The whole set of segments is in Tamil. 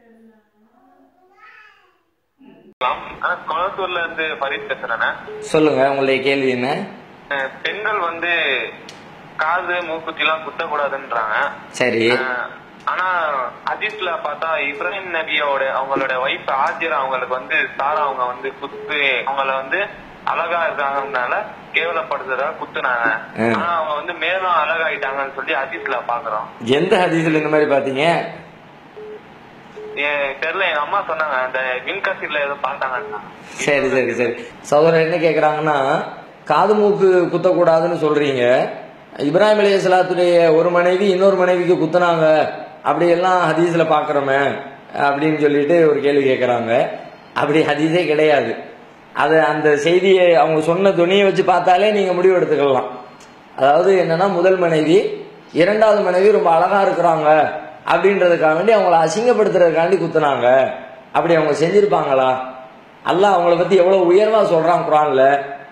கொளத்தூர்ல இருந்து ஃபரீத் பேசுறேன். சொல்லுங்க, உங்களுடைய கேள்வி என்ன? பெண்கள் காது மூக்குத்தி எல்லாம் குத்தக்கூடாதுன்றாங்க. சரி. ஆனா ஹதீஸ்ல பார்த்தா இப்ராஹிம் நபியோட அவங்களோட வைஃப் ஆஜிரா அவங்களுக்கு சாரா அவங்க குத்து அவங்கள அழகா இருக்காங்கனால கேவலப்படுத்துறதா குத்துனாங்க. ஆனா அவங்க மேலும் அழகாயிட்டாங்கன்னு சொல்லி ஹதீஸ்ல பாக்குறோம். எந்த ஹதீஸ்ல இந்த மாதிரி பாத்தீங்க? தெரியல, எங்க அம்மா சொன்னாங்க, அந்த மின்கசில ஏதோ பார்த்தாங்க. சரி சரி சரி. சகோதரர் என்ன கேக்குறாங்கன்னா, காது மூக்கு குத்தக்கூடாதுன்னு சொல்றீங்க, இப்ராஹிம் அலைஹிஸ்ஸலாத்துடைய ஒரு மனைவி இன்னொரு மனைவிக்கு குத்துனாங்க அப்படியெல்லாம் ஹதீஸ்ல பாக்குறோமே அப்படின்னு சொல்லிட்டு ஒரு கேள்வி கேட்கறாங்க. அப்படி ஹதீஸே கிடையாது. அது அந்த செய்தியை அவங்க சொன்ன துணியை வச்சு பார்த்தாலே நீங்க முடிவு எடுத்துக்கலாம். அதாவது என்னன்னா, முதல் மனைவி இரண்டாவது மனைவி ரொம்ப அழகா இருக்கிறாங்க அப்படின்றதுக்காக வேண்டி அவங்கள அசிங்கப்படுத்துறதுக்காண்டி குத்துனாங்க. அப்படி அவங்க செஞ்சிருப்பாங்களா? அல்லாஹ் அவங்கள பத்தி எவ்வளவு உயர்வா சொல்றான் குர்ஆன்ல.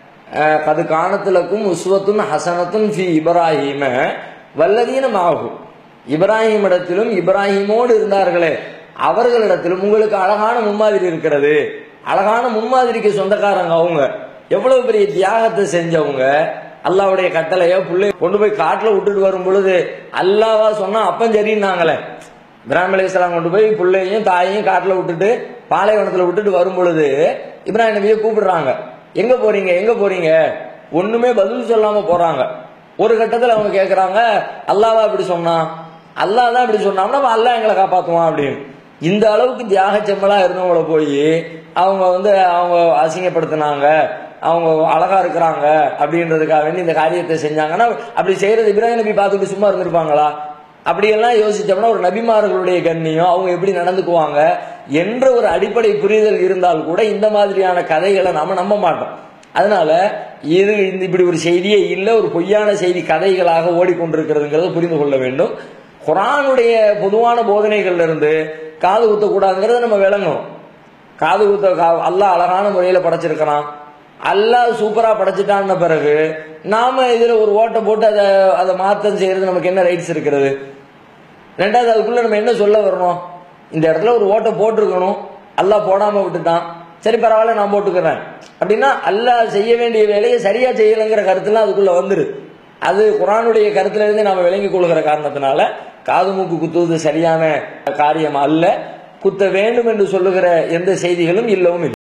கது கானத்துலக்கும் உஸ்வத்துன் ஹசனத்துன் ஃபி இப்ராஹீம வல்லதீன மாஹு. இப்ராஹிம் இடத்திலும் இப்ராஹிமோடு இருந்தார்களே அவர்களிடத்திலும் உங்களுக்கு அழகான முன்மாதிரி இருக்கிறது. அழகான முன்மாதிரிக்கு சொந்தக்காரங்க அவங்க. எவ்வளவு பெரிய தியாகத்தை செஞ்சவங்க. அல்லாவுடைய கட்டளைய பிள்ளை கொண்டு போய் காட்டுல விட்டுட்டு வரும் பொழுது அல்லாவா சொன்னா அப்பன் சரின்னாங்களே. இப்ராஹிம் அலைஹிஸ்ஸலாம் கொண்டு போய் பிள்ளையும் தாயையும் காட்டுல விட்டுட்டு பாலைவனத்துல விட்டுட்டு வரும் பொழுது இப்ராஹிம் நபியை கூப்பிடுறாங்க. எங்க போறீங்க எங்க போறீங்க? ஒண்ணுமே பதில் சொல்லாம போறாங்க. ஒரு கட்டத்துல அவங்க கேக்குறாங்க, அல்லாவா இப்படி சொன்னான்? அல்லாஹ் தான் இப்படி சொன்னான்னா அல்லாஹ் எங்களை காப்பாத்துவான் அப்படின்னு. இந்த அளவுக்கு தியாக செம்மலா இருந்தவங்கள போய் அவங்க அவங்க அசிங்கப்படுத்தினாங்க, அவங்க அழகா இருக்கிறாங்க அப்படின்றதுக்காக வேண்டி இந்த காரியத்தை செஞ்சாங்கன்னா, அப்படி செய்யறது இப்ராஹிம் நபி பார்த்துட்டு சும்மா இருந்திருப்பாங்களா? அப்படியெல்லாம் யோசிச்சோம்னா ஒரு நபிமார்களுடைய கண்ணியம், அவங்க எப்படி நடந்துக்குவாங்க என்ற ஒரு அடிப்படை புரிதல் இருந்தால் கூட இந்த மாதிரியான கதைகளை நாம நம்ப மாட்டோம். அதனால இது இப்படி ஒரு செய்தியே இல்லை, ஒரு பொய்யான செய்தி கதைகளாக ஓடிக்கொண்டிருக்கிறதுங்கிறத புரிந்து கொள்ள வேண்டும். குர்ஆனுடைய பொதுவான போதனைகள்ல இருந்து காது குத்தக்கூடாதுங்கிறத நம்ம விளங்கணும். காது குத்த அல்லாஹ் அழகான முறையில படைச்சிருக்கிறான், அல்லாஹ் சூப்பரா படைச்சிட்டான்னு பிறகு நாம இதுல ஒரு ஓட்டை போட்டு அதை மாத்தம் செய்யறது நமக்கு என்ன ரைட்ஸ் இருக்கிறது? ரெண்டாவது, அதுக்குள்ள நம்ம என்ன சொல்ல வரணும்? இந்த இடத்துல ஒரு ஓட்டை போட்டிருக்கணும், அல்லாஹ் போடாம விட்டுட்டான், சரி பரவாயில்ல நான் போட்டுக்கிறேன் அப்படின்னா அல்லாஹ் செய்ய வேண்டிய வேலையை சரியா செய்யலைங்கிற கருத்துலாம் அதுக்குள்ள வந்துரு. அது குர்ஆனுடைய கருத்துல இருந்து நாம விளங்கி கொள்கிற காரணத்தினால காது மூக்கு குத்துவது சரியான காரியம் அல்ல. குத்த வேண்டும் என்று சொல்லுகிற எந்த செய்திகளும் இல்லவும் இல்லை.